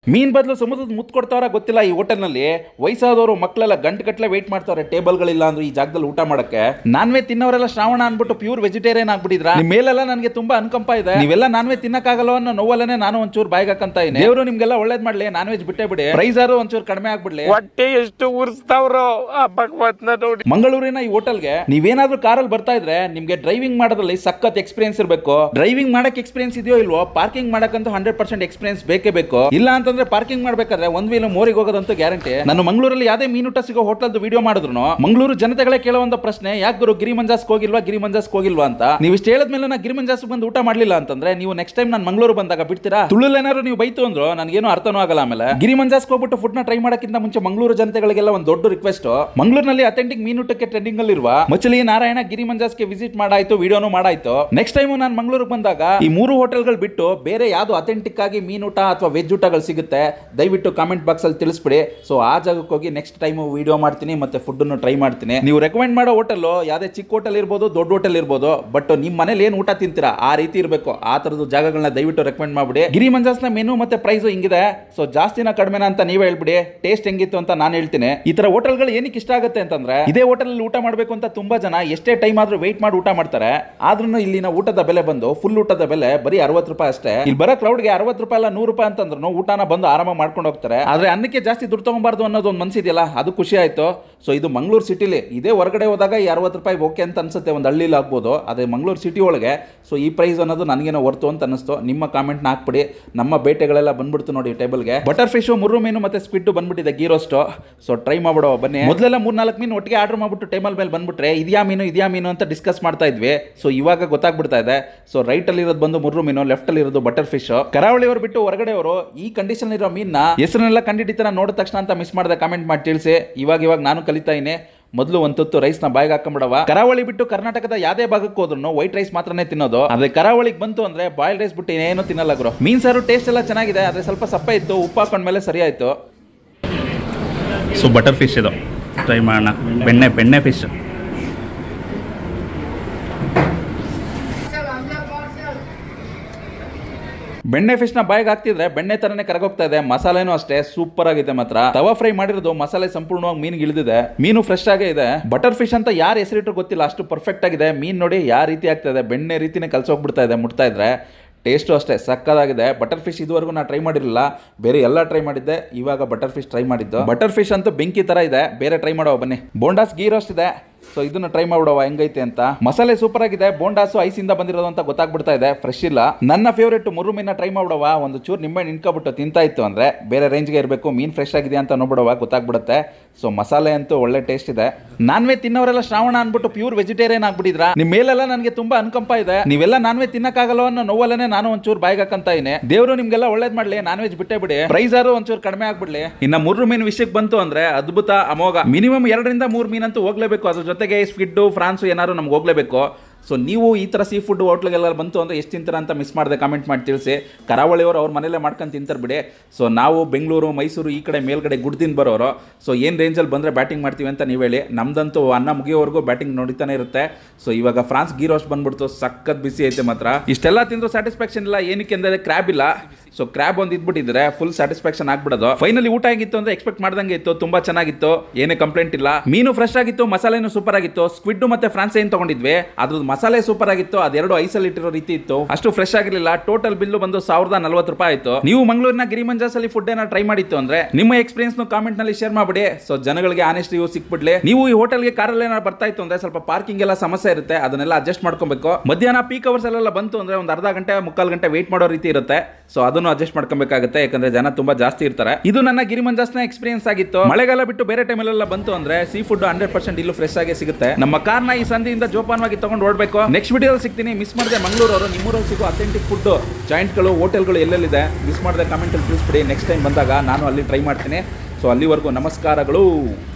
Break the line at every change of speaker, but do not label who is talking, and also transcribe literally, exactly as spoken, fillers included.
ಮೀನ್ ಬದಲು ಸಮುದ್ರದ ಮುತ್ತು ಕೊಡ್ತಾರ ಗೊತ್ತಿಲ್ಲ. ಈ ಹೋಟೆಲ್ನಲ್ಲಿ ವಯಸ್ಸಾದವರು ಮಕ್ಕಳೆಲ್ಲ ಗಂಟು ಗಟ್ಟಲೆ ವೇಟ್ ಮಾಡ್ತಾರೆ ಟೇಬಲ್ಗಳಿಲ್ಲ ಅಂದ್ರೆ ಈ ಜಾಗದಲ್ಲಿ ಊಟ ಮಾಡಕ್ಕೆ. ನಾನ್ ವೆಜ್ ತಿನ್ನೋರೆಲ್ಲ ಶ್ರಾವಣ ಅನ್ಬಿಟ್ಟು ಪ್ಯೂರ್ ವೆಜಿಟೇರಿಯನ್ ಆಗ್ಬಿಟ್ಟಿದ್ರ. ನಿಮ್ಮ ಮೇಲೆಲ್ಲ ನನಗೆ ತುಂಬಾ ಅನುಕಂಪ ಇದೆ. ನೀವೆಲ್ಲ ನಾನ್ ವೆಜ್ ತಿನ್ನಕ್ಕಾಗಲ್ಲ ಅನ್ನೋ ನೋವಲ್ಲೇ ನಾನು ಒಂಚೂರು ಬಾಯಿಗೆ ಹಾಕಂತ ಇದ್ದೀನಿ. ದೇವರು ನಿಮ್ಗೆಲ್ಲ ಒಳ್ಳೇದ್ ಮಾಡ್ಲಿ, ನಾನ್ ವೆಜ್ ಬಿಟ್ಟೇ ಬಿಡಿ, ಪ್ರೈಸ್ ಆರು ಒಂಚೂರು ಕಡಿಮೆ ಆಗ್ಬಿಡ್ಲಿ.
ಹೊಟ್ಟೆ ಎಷ್ಟು ಉರ್ಸ್ತಾವ್ರೋ ನೋಡಿ.
ಮಂಗಳೂರಿನ ಈ ಹೋಟೆಲ್ಗೆ ನೀವೇನಾದ್ರೂ ಕಾರಲ್ಲಿ ಬರ್ತಾ ಇದ್ರೆ ನಿಮ್ಗೆ ಡ್ರೈವಿಂಗ್ ಮಾಡೋದ್ರಲ್ಲಿ ಸಖತ್ ಎಕ್ಸ್ಪೀರಿಯನ್ಸ್ ಇರಬೇಕು. ಡ್ರೈವಿಂಗ್ ಮಾಡಕ್ ಎಕ್ಸ್ಪೀರಿಯನ್ಸ್ ಇದೆಯೋ ಇಲ್ವೋ, ಪಾರ್ಕಿಂಗ್ ಮಾಡಕ್ಕಂತೂ ಹಂಡ್ರೆಡ್ ಪರ್ಸೆಂಟ್ ಎಕ್ಸ್ಪೀರಿಯನ್ಸ್ ಬೇಕೇ ಬೇಕು. ಇಲ್ಲ ಅಂತಂದ್ರೆ ಪಾರ್ಕಿಂಗ್ ಮಾಡ್ಬೇಕಾದ್ರೆ ಒಂದ್ ವೀಲ್ ಮೋರಿಗೆ ಹೋಗೋದಂತೂ ಗ್ಯಾರಂಟಿ. ನಾನು ಮಂಗಳೂರಲ್ಲಿ ಯಾವ್ದೇ ಮೀನುಟ ಸಿಗೋ ಹೋಟೆಲ್ ವಿಡಿಯೋ ಮಾಡಿದ್ರು ಮಂಗಳೂರು ಜನತೆಗಳೇ ಕೇಳೋ ಒಂದು ಪ್ರಶ್ನೆ, ಯಾಕೆ ಗುರು ಗಿರಿ ಮಂಜಾಸ್ ಹೋಗಿಲ್ವಾ ಗಿರಿ ಮಂಜಾಸ್ ಹೋಗಿಲ್ವಾ ಅಂತ. ನೀವು ಇಷ್ಟ ಹೇಳಿದ್ಮೇಲೆ ನಾ ಗಿರಿ ಮಂಜಾಸ್ ಬಂದು ಊಟ ಮಾಡ್ಲಿಲ್ಲ ಅಂತಂದ್ರೆ ನೀವು ನೆಕ್ಸ್ಟ್ ಟೈಮ್ ನಾನು ಮಂಗಳೂರು ಬಂದಾಗ ಬಿಡ್ತೀರಾ? ತುಳುಲೇನಾದ್ರು ನೀವು ಬೈತು ಅಂದ್ರು ನನಗೇನು ಅರ್ಥನೂ ಆಗಲ್ಲ. ಆಮೇಲೆ ಗಿರಿ ಮಂಜಾಸ್ ಹೋಗ್ಬಿಟ್ಟು ಫುಡ್ ನ ಟ್ರೈ ಮಾಡಕ್ಕಿಂತ ಮುಂಚೆ ಮಂಗಳೂರು ಜನತೆಗಳಿಗೆಲ್ಲ ಒಂದು ದೊಡ್ಡ ರಿಕ್ವೆಸ್ಟ್, ಮಂಗಳೂರಿನಲ್ಲಿ ಅಥೆಂಟಿಕ್ ಮೀನುಟಕ್ಕೆ ಟ್ರೆಂಡಿಂಗ್ ಅಲ್ಲಿ ಇರುವ ಮಚಲಿ ನಾರಾಯಣ ಗಿರಿ ಮಂಜಾಸ್ಗೆ ವಿಸಿಟ್ ಮಾಡಾಯ್ತು, ವಿಡಿಯೋನು ಮಾಡಾಯ್ತು. ನೆಕ್ಸ್ಟ್ ಟೈಮ್ ನಾನು ಮಂಗಳೂರಿಗೆ ಬಂದಾಗ ಈ ಮೂರು ಹೋಟೆಲ್ಗಳು ಬಿಟ್ಟು ಬೇರೆ ಯಾವ್ದು ಅಥೆಂಟಿಕ್ ಆಗಿ ಮೀನುಟ ಅಥವಾ ವೆಜ್ ಊಟಗಳು ಸಿಗುತ್ತೆ ದಯವಿಟ್ಟು ಕಾಮೆಂಟ್ ಬಾಕ್ಸ್ ಅಲ್ಲಿ ತಿಳಿಸ್ಬಿಡಿ. ಸೊ ಆ ಜಾಗಕ್ಕೆ ಹೋಗಿ ನೆಕ್ಸ್ಟ್ ಟೈಮ್ ವಿಡಿಯೋ ಮಾಡ್ತೀನಿ ಮತ್ತೆ ಫುಡ್ ಅನ್ನು ಟ್ರೈ ಮಾಡ್ತೀನಿ. ನೀವು ರೆಕಮೆಂಡ್ ಮಾಡೋ ಹೋಟೆಲ್ ಯಾವ್ದೇ ಚಿಕ್ಕ ಹೋಟೆಲ್ ಇರ್ಬೋದು, ದೊಡ್ಡ ಹೋಟೆಲ್ ಇರ್ಬೋದು, ಬಟ್ ನಿಮ್ಮ ಮನೇಲಿ ಏನ್ ಊಟ ತಿಂತೀರಾ ಆ ರೀತಿ ಇರಬೇಕು. ಆ ತರದ ಜಾಗಗಳನ್ನ ದಯವಿಟ್ಟು ರೆಕಮೆಂಡ್ ಮಾಡ್ಬಿಡಿ. ಗಿರಿ ಮಂಜಾಸ್ ನ ಮೆನು ಮತ್ತೆ ಪ್ರೈಸ್ ಹಿಂಗಿದೆ, ಸೊ ಜಾಸ್ತಿನ ಕಡಿಮೆನ ಅಂತ ನೀವೇ ಹೇಳ್ಬಿಡಿ. ಟೇಸ್ಟ್ ಹೆಂಗಿತ್ತು ಅಂತ ನಾನು ಹೇಳ್ತೀನಿ. ಈ ತರ ಹೋಟೆಲ್ಗಳು ಏನಕ್ಕೆ ಇಷ್ಟ ಆಗುತ್ತೆ ಅಂತಂದ್ರೆ ಇದೇ ಹೋಟೆಲ್ ಊಟ ಮಾಡಬೇಕು ಅಂತ ತುಂಬಾ ಜನ ಎಷ್ಟೇ ಟೈಮ್ ಆದ್ರೂ ವೇಟ್ ಮಾಡಿ ಊಟ ಮಾಡ್ತಾರೆ. ಆದ್ರೂ ಇಲ್ಲಿನ ಊಟದ ಬೆಲೆ ಬಂದು ಫುಲ್ ಊಟದ ಬೆಲೆ ಬರೀ ಅರವತ್ತು ರೂಪಾಯಿ ಅಷ್ಟೇ. ಇಲ್ಲಿ ಬರೋ ಕ್ರೌಡ್ಗೆ ಅರವತ್ತು ರೂಪಾಯಿ ಅಲ್ಲ ನೂರು ರೂಪಾಯಿ ಅಂತಂದ್ರು ಊಟನ ಬಂದು ಆರಾಮ ಮಾಡ್ಕೊಂಡು ಹೋಗ್ತಾರೆ. ಆದ್ರೆ ಅನ್ನಕ್ಕೆ ಜಾಸ್ತಿ ದುಡ್ಡು ತಗೊಂಬಾರ್ದು ಅನ್ನೋದು ಒಂದು ಮನಸ್ಸಿದೆಯಲ್ಲ, ಅದು ಖುಷಿ ಆಯ್ತು. ಸೊ ಇದು ಮಂಗಳೂರು ಸಿಟಿಲಿ ಇದೇ ಹೊರಗಡೆ ಹೋದಾಗ ಈ ಅರವತ್ತು ರೂಪಾಯಿ ಓಕೆ ಅಂತ ಅನ್ಸುತ್ತೆ, ಒಂದು ಹಳ್ಳಿಲಿ ಆಗ್ಬೋದು. ಅದೇ ಮಂಗಳೂರು ಸಿಟಿ ಒಳಗೆ ಸೊ ಈ ಪ್ರೈಸ್ ಅನ್ನೋದು ನನಗೇನೋ ವರ್ತು ಅಂತ ಅನಿಸ್ತು. ನಿಮ್ಮ ಕಾಮೆಂಟ್ನ ಹಾಕ್ಬಿಡಿ. ನಮ್ಮ ಬೇಟೆಗಳೆಲ್ಲ ಬಂದ್ಬಿಡ್ತು ನೋಡಿ ಟೇಬಲ್ಗೆ. ಬಟರ್ ಫಿಶ್, ಮುರ್ರು ಮೀನು ಮತ್ತೆ ಸ್ಕ್ವಿಡ್ ಬಂದ್ಬಿಟ್ಟಿದೆ ಗೀ ರೋಸ್ಟ್. ಸೊ ಟ್ರೈ ಮಾಡ್ಬಿಡೋ ಬನ್ನಿ. ಮೊದಲೆಲ್ಲ ಮೂರ್ ನಾಲ್ಕು ಮೀನು ಒಟ್ಟಿಗೆ ಆರ್ಡರ್ ಮಾಡ್ಬಿಟ್ಟು ಟೇಬಲ್ ಮೇಲೆ ಬಂದ್ಬಿಟ್ರೆ ಇದ್ಯಾ ಮೀನು ಇದ್ಯಾ ಮೀನು ಅಂತ ಡಿಸ್ಕಸ್ ಮಾಡ್ತಾ ಇದ್ವಿ. ಸೊ ಇವಾಗ ಗೊತ್ತಾಗ್ಬಿಡ್ತಾ ಇದೆ. ಸೊ ರೈಟ್ ಅಲ್ಲಿ ಇರೋದು ಬಂದು ಮುರ್ರು ಮೀನು, ಲೆಫ್ಟ್ ಅಲ್ಲಿ ಇರೋದು ಬಟರ್ ಫಿಶ್. ಕರಾವಳಿಯವರು ಬಿಟ್ಟು ಹೊರಗಡೆ ಅವರು ಈ ಕಂಡೀಷನ್ ಇರೋ ಮೀನ್ನ ಹೆಸರನ್ನೆಲ್ಲ ಕಂಡಿಡಿತರ ನೋಡಿದ ತಕ್ಷಣ ಅಂತ ಮಿಸ್ ಮಾಡಿದ ಕಾಮೆಂಟ್ ಮಾಡಿ ತಿಳಿಸಿ. ಇವಾಗ ಇವಾಗ ನಾನು ಕಲಿತಾ ಇದ್ದೀನಿ. ಮೊದಲು ಒಂದು ತುತ್ತು ರೈಸ್ ನ ಬಾಯಿಗೆ ಹಾಕೊಂಡ್ಬಿಡವ. ಕರಾವಳಿ ಬಿಟ್ಟು ಕರ್ನಾಟಕದ ಯಾವ್ದೇ ಭಾಗಕ್ಕೆ ಹೋದ್ರು ವೈಟ್ ರೈಸ್ ಮಾತ್ರನೇ ತಿನ್ನೋದು. ಅದೇ ಕರಾವಳಿಗೆ ಬಂತು ಅಂದ್ರೆ ಬಾಯ್ಲ್ ರೈಸ್ ಬಿಟ್ಟು ಏನು ತಿನ್ನಲ್ಲ ಗುರು. ಮೀನ್ ಸಾರು ಟೇಸ್ಟ್ ಎಲ್ಲ ಚೆನ್ನಾಗಿದೆ, ಆದ್ರೆ ಸ್ವಲ್ಪ ಸಪ್ಪೆ ಇತ್ತು. ಉಪ್ಪು ಹಾಕೊಂಡ್ಮೇಲೆ ಸರಿ ಆಯ್ತು.
ಸೊ ಬಟರ್ ಫಿಶ್ ಇದು ಟ್ರೈ ಮಾಡೋಣ. ಬೆಣ್ಣೆ ಬೆಣ್ಣೆ ಫಿಶ್
ಬೆಣ್ಣೆ ಫಿಶ್ ನ ಬಾಯಿಗೆ ಹಾಕ್ತಿದ್ರೆ ಬೆಣ್ಣೆ ತರನೇ ಕರಗೋಗ್ತಾ ಇದೆ. ಮಸಾಲೆನೂ ಅಷ್ಟೇ ಸೂಪರ್ ಆಗಿದೆ ಮಾತ್ರ. ತವಾ ಫ್ರೈ ಮಾಡಿರೋದು ಮಸಾಲೆ ಸಂಪೂರ್ಣವಾಗಿ ಮೀನಿಗೆ ಇಳಿದಿದೆ. ಮೀನು ಫ್ರೆಶ್ ಆಗೇ ಇದೆ. ಬಟರ್ ಫಿಶ್ ಅಂತ ಯಾರು ಹೆಸರಿಟ್ಟರು ಗೊತ್ತಿಲ್ಲ, ಅಷ್ಟು ಪರ್ಫೆಕ್ಟ್ ಆಗಿದೆ. ಮೀನ್ ನೋಡಿ ಯಾವ ರೀತಿ ಆಗ್ತಾ ಇದೆ, ಬೆಣ್ಣೆ ರೀತಿನೇ ಕಲ್ಸೋಗ್ಬಿಡ್ತಾ ಇದೆ ಮುಟ್ತಾ ಇದ್ರೆ. ಟೇಸ್ಟು ಅಷ್ಟೇ ಸಕ್ಕದಾಗಿದೆ. ಬಟರ್ ಫಿಶ್ ಇದುವರೆಗೂ ನಾನು ಟ್ರೈ ಮಾಡಿರಲಿಲ್ಲ, ಬೇರೆ ಎಲ್ಲ ಟ್ರೈ ಮಾಡಿದ್ದೆ. ಇವಾಗ ಬಟರ್ ಫಿಶ್ ಟ್ರೈ ಮಾಡಿದ್ದು. ಬಟರ್ ಫಿಶ್ ಅಂತೂ ಬೆಂಕಿ ತರ ಇದೆ. ಬೇರೆ ಟ್ರೈ ಮಾಡುವ ಬನ್ನಿ. ಬೋಂಡಾಸ್ ಗೀ ರೋಸ್ಟ್ ಇದೆ. ಸೊ ಇದನ್ನ ಟ್ರೈ ಮಾಡ್ಬಿಡವ ಹೆಂಗೈತೆ ಅಂತ. ಮಸಾಲೆ ಸೂಪರ್ ಆಗಿದೆ. ಬೋಂಡಾಸು ಐಸಿಂದ ಬಂದಿರೋದು ಅಂತ ಗೊತ್ತಾಗ್ಬಿಡ್ತಾ ಇದೆ, ಫ್ರೆಶ್ ಇಲ್ಲ. ನನ್ನ ಫೇವರೇಟ್ ಮುರ್ರು ಮೀನ ಟ್ರೈ ಮಾಡ್ಬಿಡವ. ಒಂದು ಚೂರು ನಿಂಬೆ ನಿಂತ್ಕೊಬಿಟ್ಟು ತಿಂತಾ ಇತ್ತು ಅಂದ್ರೆ ಬೇರೆ ರೇಂಜ್ಗೆ ಇರಬೇಕು. ಮೀನ್ ಫ್ರೆಶ್ ಆಗಿದೆ ಅಂತ ನೋಡ್ಬಿಡವ, ಗೊತ್ತಾಗ್ಬಿಡುತ್ತೆ. ಸೊ ಮಸಾಲೆ ಅಂತೂ ಒಳ್ಳೆ ಟೇಸ್ಟ್ ಇದೆ. ನಾನ್ ವೆಜ್ ತಿನ್ನೋರೆಲ್ಲ ಶ್ರಾವಣ ಅನ್ಬಿಟ್ಟು ಪ್ಯೂರ್ ವೆಜಿಟೇರಿಯನ್ ಆಗ್ಬಿಟ್ಟಿದ್ರ. ನಿಮ್ ಮೇಲೆಲ್ಲ ನನಗೆ ತುಂಬಾ ಅನುಕಂಪ ಇದೆ. ನೀವೆಲ್ಲ ನಾನ್ ವೆಜ್ ತಿನ್ನಕ್ಕಾಗಲ್ಲ ಅನ್ನೋ ನೋವಲ್ಲೇ ನಾನು ಒಂಚೂರು ಬಾಯಿಗೆ ಹಾಕಂತ ಇದ್ದೀನಿ. ದೇವರು ನಿಮ್ಗೆಲ್ಲ ಒಳ್ಳೇದ್ ಮಾಡ್ಲಿ, ನಾನ್ ವೆಜ್ ಬಿಟ್ಟೇ ಬಿಡಿ, ಪ್ರೈಸ್ ಆರು ಒಂಚೂರು ಕಡಿಮೆ ಆಗ್ಬಿಡ್ಲಿ. ಇನ್ನ ಮುರ್ರು ಮೀನು ವಿಷಯಕ್ಕೆ ಬಂತು ಅಂದ್ರೆ ಅದ್ಭುತ ಅಮೋಘ. ಮಿನಿಮಮ್ ಎರಡರಿಂದ ಮೂರು ಮೀನಂತೂ ಹೋಗ್ಲೇಬೇಕು. ಅದ್ರ ಜೊತೆಗೆ ಸ್ಕ್ವಿಡ್, ಫ್ರಾನ್ಸ್ ಏನಾದ್ರು ನಮ್ಗೆ ಹೋಗ್ಲೇಬೇಕು. ಸೊ ನೀವು ಈ ಥರ ಸೀ ಫುಡ್ ಹೋಟ್ಲಿಗೆಲ್ಲ ಬಂತು ಅಂದರೆ ಎಷ್ಟು ತಿಂತಾರೆ ಅಂತ ಮಿಸ್ ಮಾಡಿದೆ ಕಾಮೆಂಟ್ ಮಾಡಿ ತಿಳಿಸಿ. ಕರಾವಳಿಯವರು ಅವ್ರ ಮನೇಲೆ ಮಾಡ್ಕೊಂಡು ತಿಂತಾರೆ ಬಿಡಿ. ಸೊ ನಾವು ಬೆಂಗಳೂರು, ಮೈಸೂರು ಈ ಕಡೆ ಮೇಲ್ಗಡೆ ಗುಡ್ದಿಂದ ಬರೋರು. ಸೊ ಏನು ರೇಂಜಲ್ಲಿ ಬಂದರೆ ಬ್ಯಾಟಿಂಗ್ ಮಾಡ್ತೀವಿ ಅಂತ ನೀವು ಹೇಳಿ. ನಮ್ದಂತೂ ಅನ್ನ ಮುಗಿಯೋವರೆಗೂ ಬ್ಯಾಟಿಂಗ್ ನೋಡಿತಾನೆ ಇರುತ್ತೆ. ಸೊ ಇವಾಗ ಫ್ರಾನ್ಸ್ ಗೀ ರೋಸ್ಟ್ ಬಂದ್ಬಿಡ್ತು, ಸಖತ್ ಬಿಸಿ ಐತೆ ಮಾತ್ರ. ಇಷ್ಟೆಲ್ಲ ತಿಂದರೂ ಸ್ಯಾಟಿಸ್ಫ್ಯಾಕ್ಷನ್ ಇಲ್ಲ. ಏನಕ್ಕೆ ಅಂದರೆ ಕ್ರ್ಯಾಬ್ ಇಲ್ಲ. ಸೊ ಕ್ರ್ಯಾಬ್ ಒಂದು ಇದ್ಬಿಟ್ಟಿದ್ರೆ ಫುಲ್ ಸ್ಯಾಟಿಸ್ಫ್ಯಾಕ್ಷನ್ ಆಗ್ಬಿಡೋದು. ಫೈನಲಿ ಊಟ ಹೇಗಿತ್ತು ಅಂದ್ರೆ ಎಕ್ಸ್ಪೆಕ್ಟ್ ಮಾಡ್ದಂಗೆ ಇತ್ತು, ತುಂಬಾ ಚೆನ್ನಾಗಿತ್ತು, ಏನೇ ಕಂಪ್ಲೇಂಟ್ ಇಲ್ಲ. ಮೀನು ಫ್ರೆಶ್ ಆಗಿತ್ತು, ಮಸಾಲೆನೂ ಸೂಪರ್ ಆಗಿತ್ತು. ಸ್ಕ್ವಿಡ್ ಮತ್ತೆ ಫ್ರಾನ್ಸ್ ಏನ್ ತಗೊಂಡಿದ್ವಿ ಅದ್ರದ್ದು ಮಸಾಲೆ ಸೂಪರ್ ಆಗಿತ್ತು. ಅದೆರಡು ಐಸಲ್ಲಿ ಇಟ್ಟಿರೋ ರೀತಿ ಇತ್ತು, ಅಷ್ಟು ಫ್ರೆಶ್ ಆಗಿರಲಿಲ್ಲ. ಟೋಟಲ್ ಬಿಲ್ ಬಂದು ಸಾವಿರದ ನಲ್ವತ್ತು ರೂಪಾಯಿ ಆಯ್ತು. ನೀವು ಮಂಗಳೂರಿನ ಗಿರಿ ಮಂಜಾಸ್ ಅಲ್ಲಿ ಫುಡ್ ಏನಾದ್ರು ಟ್ರೈ ಮಾಡಿತ್ತು ಅಂದ್ರೆ ನಿಮ್ಮ ಎಕ್ಸ್ಪೀರಿಯನ್ಸ್ ಕಾಮೆಂಟ್ ನಲ್ಲಿ ಶೇರ್ ಮಾಡ್ಬಿಡಿ. ಸೊ ಜನಗಳಿಗೆ ಆನೆಸ್ಟ್ ರಿವ್ಯೂ ಸಿಕ್ಬಿಡ್ಲಿ. ನೀವು ಈ ಹೋಟೆಲ್ಗೆ ಕಾರಲ್ಲಿ ಏನಾದ್ರು ಬರ್ತಾ ಇತ್ತು ಅಂದ್ರೆ ಸ್ವಲ್ಪ ಪಾರ್ಕಿಂಗ್ ಎಲ್ಲ ಸಮಸ್ಯೆ ಇರುತ್ತೆ, ಅದನ್ನೆಲ್ಲ ಅಡ್ಜಸ್ಟ್ ಮಾಡ್ಕೊಬೇಕು. ಮಧ್ಯಾಹ್ನ ಪೀಕ್ ಅವರ್ಸ್ ಎಲ್ಲ ಬಂತು ಅಂದ್ರೆ ಒಂದು ಅರ್ಧ ಗಂಟೆ ಮುಕ್ಕಾಲು ಗಂಟೆ ವೇಟ್ ಮಾಡೋ ರೀತಿ ಇರುತ್ತೆ. ಸೊ ಅದನ್ನು ಅಡ್ಜಸ್ಟ್ ಮಾಡ್ಕೊಬೇಕಾಗುತ್ತೆ, ಯಾಕಂದ್ರೆ ಜನ ತುಂಬಾ ಜಾಸ್ತಿ ಇರ್ತಾರೆ. ಇದು ನನ್ನ ಗಿರಿ ಮಂಜಾಸ್ನ ಎಕ್ಸ್ಪೀರಿಯನ್ಸ್ ಆಗಿತ್ತು. ಮಳೆಗಾಲ ಬಿಟ್ಟು ಬೇರೆ ಟೈಮಲ್ಲೆಲ್ಲ ಬಂತು ಅಂದ್ರೆ ಸೀ ಫುಡ್ ಹಂಡ್ರೆಡ್ ಪರ್ಸೆಂಟ್ ಇಲ್ಲೂ ಫ್ರೆಶ್ ಆಗಿ ಸಿಗುತ್ತೆ. ನಮ್ಮ ಕಾರ್ನ ಈ ಸಂಧಿಯಿಂದ ಜೋಪಾನವಾಗಿ ತಗೊಂಡು ಓಡಬೇಕು. ನೆಕ್ಸ್ಟ್ ವಿಡಿಯೋದಲ್ಲಿ ಸಿಗ್ತೀನಿ. ಮಿಸ್ ಮಾಡದೆ ಮಂಗಳೂರವರು ನಿಮ್ಮೂರಲ್ಲಿ ಸಿಗೋ ಅಥೆಂಟಿಕ್ ಫುಡ್ ಜಾಯಿಂಟ್ಗಳು, ಹೋಟೆಲ್ಗಳು ಎಲ್ಲೆಲ್ಲಿದೆ ಮಿಸ್ ಮಾಡದೆ ಕಮೆಂಟ್ ಅಲ್ಲಿ ತಿಳಿಸ್ಬಿಡಿ. ನೆಕ್ಸ್ಟ್ ಟೈಮ್ ಬಂದಾಗ ನಾನು ಅಲ್ಲಿ ಟ್ರೈ ಮಾಡ್ತೀನಿ. ಸೊ ಅಲ್ಲಿವರೆಗೂ ನಮಸ್ಕಾರಗಳು.